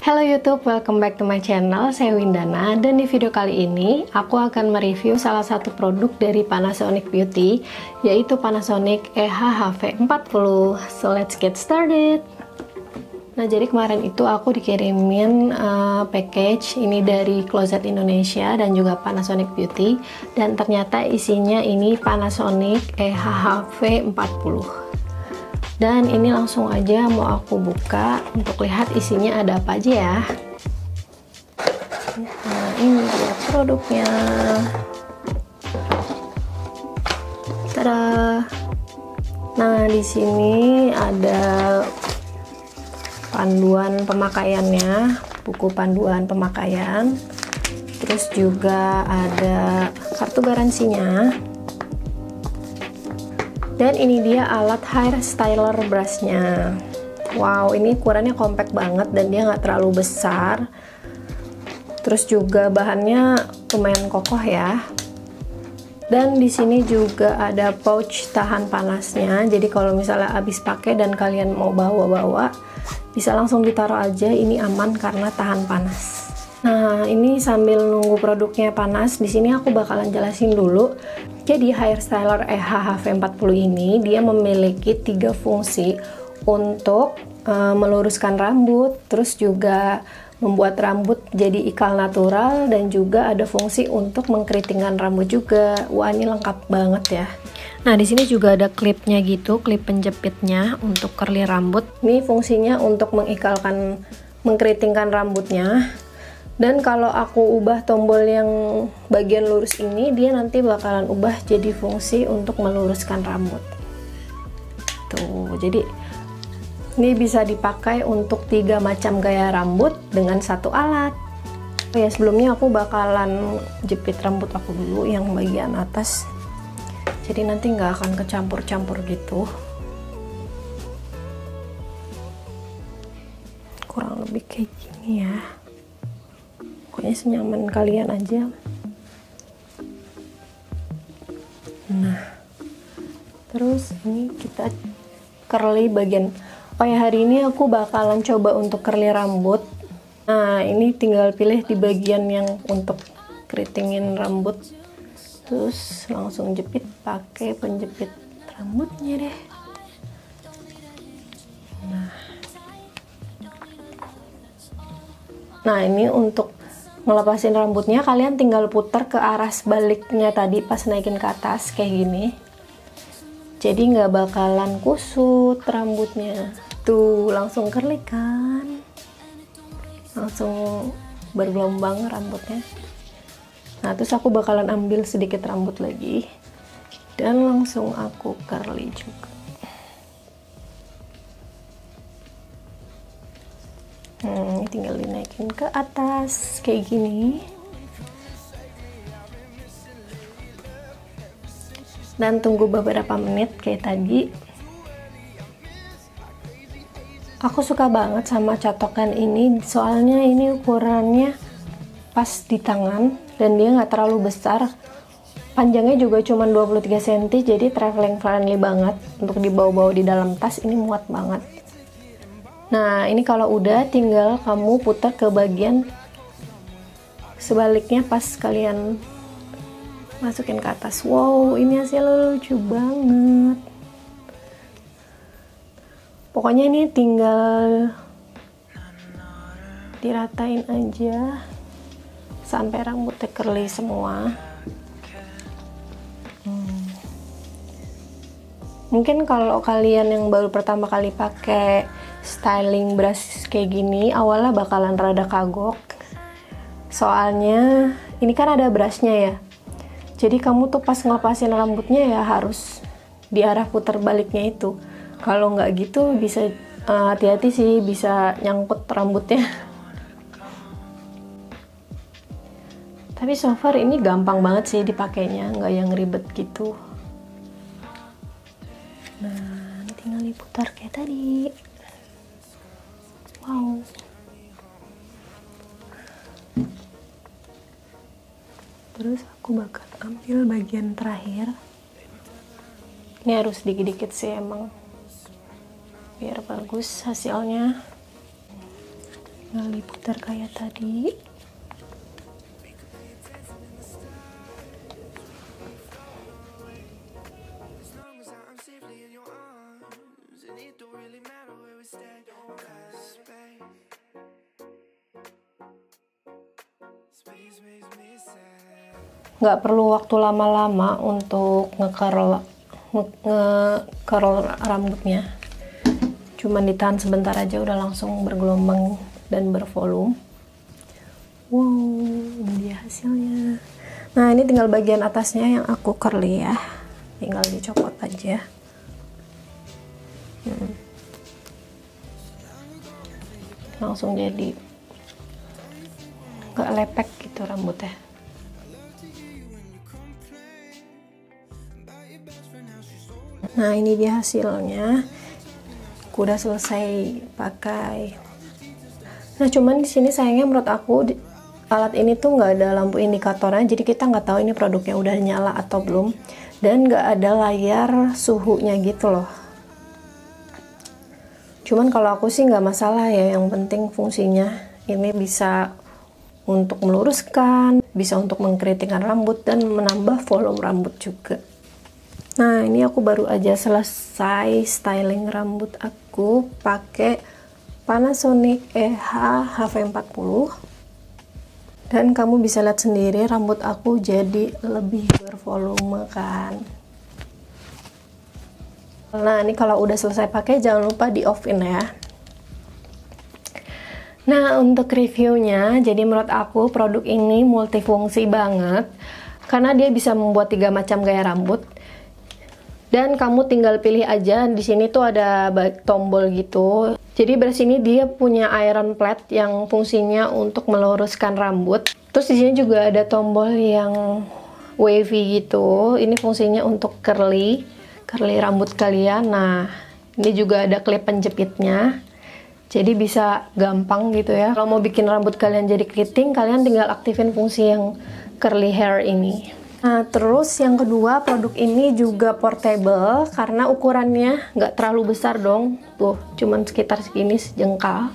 Hello YouTube, welcome back to my channel. Saya Windana, dan di video kali ini aku akan mereview salah satu produk dari Panasonic Beauty, yaitu Panasonic EHHV40. So let's get started. Nah, jadi kemarin itu aku dikirimin package ini dari Closet Indonesia dan juga Panasonic Beauty, dan ternyata isinya ini Panasonic EHHV40. Dan ini langsung aja mau aku buka untuk lihat isinya ada apa aja ya. Nah, ini dia produknya. Tada. Nah, di sini ada panduan pemakaiannya, buku panduan pemakaian. Terus juga ada kartu garansinya. Dan ini dia alat hair styler brushnya. Wow, ini ukurannya compact banget dan dia nggak terlalu besar. Terus juga bahannya lumayan kokoh ya. Dan di sini juga ada pouch tahan panasnya. Jadi kalau misalnya habis pakai dan kalian mau bawa-bawa, bisa langsung ditaruh aja. Ini aman karena tahan panas. Nah, ini sambil nunggu produknya panas, di sini aku bakalan jelasin dulu. Jadi hair styler EHHV40 ini dia memiliki 3 fungsi untuk meluruskan rambut, terus juga membuat rambut jadi ikal natural, dan juga ada fungsi untuk mengkeritingkan rambut juga. Wah, ini lengkap banget ya. Nah, di sini juga ada klipnya gitu, klip penjepitnya untuk curly rambut. Ini fungsinya untuk mengikalkan, mengkeritingkan rambutnya. Dan kalau aku ubah tombol yang bagian lurus ini, dia nanti bakalan ubah jadi fungsi untuk meluruskan rambut. Tuh, jadi ini bisa dipakai untuk 3 macam gaya rambut dengan satu alat. Oh ya, sebelumnya aku bakalan jepit rambut aku dulu yang bagian atas. Jadi nanti nggak akan kecampur-campur gitu. Kurang lebih kayak gini ya. Pokoknya senyaman kalian aja. Nah, terus ini kita curly bagian. Oh ya, hari ini aku bakalan coba untuk curly rambut. Nah, ini tinggal pilih di bagian yang untuk keritingin rambut, terus langsung jepit pakai penjepit rambutnya deh. Nah, ini untuk ngelepasin rambutnya, kalian tinggal putar ke arah sebaliknya tadi pas naikin ke atas kayak gini. Jadi nggak bakalan kusut rambutnya. Tuh, langsung curly kan, langsung bergelombang rambutnya. Nah, terus aku bakalan ambil sedikit rambut lagi dan langsung aku curly juga. Ini tinggal dinaikin ke atas kayak gini, dan tunggu beberapa menit kayak tadi. Aku suka banget sama catokan ini, soalnya ini ukurannya pas di tangan dan dia nggak terlalu besar. Panjangnya juga cuma 23 cm, jadi traveling friendly banget untuk dibawa-bawa di dalam tas. Ini muat banget. Nah, ini kalau udah tinggal kamu putar ke bagian sebaliknya pas kalian masukin ke atas. Wow, ini hasilnya lucu banget. Pokoknya ini tinggal diratain aja sampai rambutnya curly semua. Mungkin kalau kalian yang baru pertama kali pakai styling brush kayak gini, awalnya bakalan rada kagok. Soalnya ini kan ada brushnya ya. Jadi kamu tuh pas ngelepasin rambutnya ya harus di arah putar baliknya itu. Kalau nggak gitu bisa hati-hati sih, bisa nyangkut rambutnya. Tapi so far ini gampang banget sih dipakainya, nggak yang ribet gitu. Nah, tinggal diputar kayak tadi. Wow. Terus aku bakal ambil bagian terakhir. Ini harus dikit-dikit sih emang, biar bagus hasilnya. tinggal diputar kayak tadi. Nggak perlu waktu lama-lama untuk nge-curl rambutnya, cuman ditahan sebentar aja udah langsung bergelombang dan bervolume. Wow, ini dia hasilnya. Nah, ini tinggal bagian atasnya yang aku curly ya, tinggal dicopot aja. Langsung jadi nggak lepek gitu rambutnya. Nah, ini dia hasilnya. Aku udah selesai pakai. Nah, cuman di sini sayangnya menurut aku alat ini tuh nggak ada lampu indikatornya, jadi kita nggak tahu ini produknya udah nyala atau belum, dan nggak ada layar suhunya gitu loh. Cuman kalau aku sih nggak masalah ya, yang penting fungsinya ini bisa untuk meluruskan, bisa untuk mengkeritingkan rambut dan menambah volume rambut juga. Nah, ini aku baru aja selesai styling rambut aku pakai Panasonic EH HV40. Dan kamu bisa lihat sendiri rambut aku jadi lebih bervolume kan. Nah, ini kalau udah selesai pakai jangan lupa di off-in ya. Nah, untuk reviewnya, jadi menurut aku produk ini multifungsi banget karena dia bisa membuat 3 macam gaya rambut. Dan kamu tinggal pilih aja, di sini tuh ada tombol gitu. Jadi brush ini dia punya iron plate yang fungsinya untuk meluruskan rambut. Terus di sini juga ada tombol yang wavy gitu. Ini fungsinya untuk curly rambut kalian. Nah, ini juga ada klip penjepitnya. Jadi bisa gampang gitu ya. Kalau mau bikin rambut kalian jadi keriting, kalian tinggal aktifin fungsi yang curly hair ini. Nah, terus yang kedua, produk ini juga portable karena ukurannya nggak terlalu besar dong. Tuh, cuman sekitar segini sejengkal.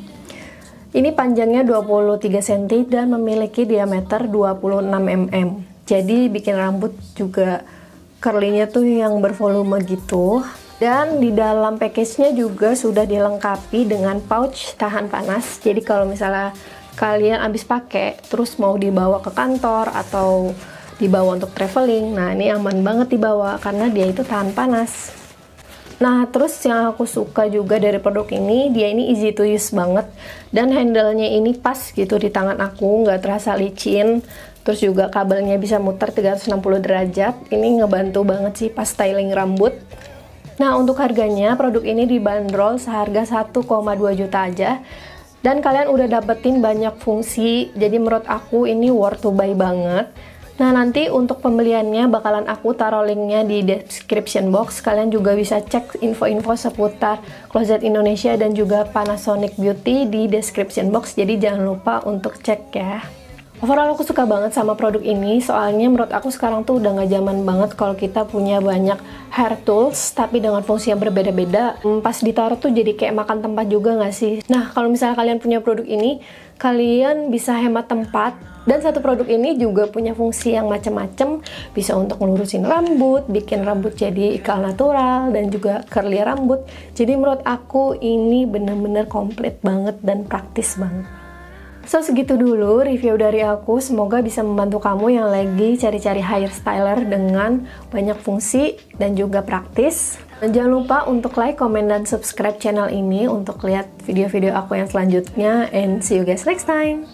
Ini panjangnya 23 cm dan memiliki diameter 26 mm. Jadi bikin rambut juga curly-nya tuh yang bervolume gitu. Dan di dalam package-nya juga sudah dilengkapi dengan pouch tahan panas. Jadi kalau misalnya kalian habis pakai, terus mau dibawa ke kantor atau dibawa untuk traveling, nah ini aman banget dibawa karena dia itu tahan panas. Nah, terus yang aku suka juga dari produk ini, dia ini easy to use banget dan handle-nya ini pas gitu di tangan aku, nggak terasa licin. Terus juga kabelnya bisa muter 360 derajat. Ini ngebantu banget sih pas styling rambut. Nah, untuk harganya produk ini dibanderol seharga 1,2 juta aja. Dan kalian udah dapetin banyak fungsi, jadi menurut aku ini worth to buy banget. Nah, nanti untuk pembeliannya bakalan aku taruh linknya di description box. Kalian juga bisa cek info-info seputar Closet Indonesia dan juga Panasonic Beauty di description box. Jadi jangan lupa untuk cek ya. Overall aku suka banget sama produk ini, soalnya menurut aku sekarang tuh udah gak zaman banget kalau kita punya banyak hair tools tapi dengan fungsi yang berbeda-beda. Pas ditaruh tuh jadi kayak makan tempat juga gak sih? Nah, kalau misalnya kalian punya produk ini, kalian bisa hemat tempat. Dan satu produk ini juga punya fungsi yang macam-macam, bisa untuk ngelurusin rambut, bikin rambut jadi ikal natural, dan juga curly rambut. Jadi menurut aku ini bener-bener komplit banget dan praktis banget. So, segitu dulu review dari aku. Semoga bisa membantu kamu yang lagi cari-cari hair styler dengan banyak fungsi dan juga praktis. Dan jangan lupa untuk like, comment, dan subscribe channel ini untuk lihat video-video aku yang selanjutnya. And see you guys next time!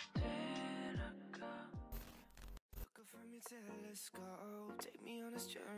Telescope, take me on this journey.